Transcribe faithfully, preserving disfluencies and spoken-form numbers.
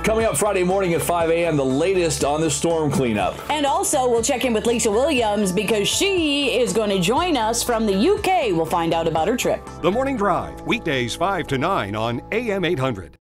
Coming up Friday morning at five a.m., the latest on the storm cleanup. And also, we'll check in with Lisa Williams because she is going to join us from the U K. We'll find out about her trip. The Morning Drive, weekdays five to nine on A M eight hundred.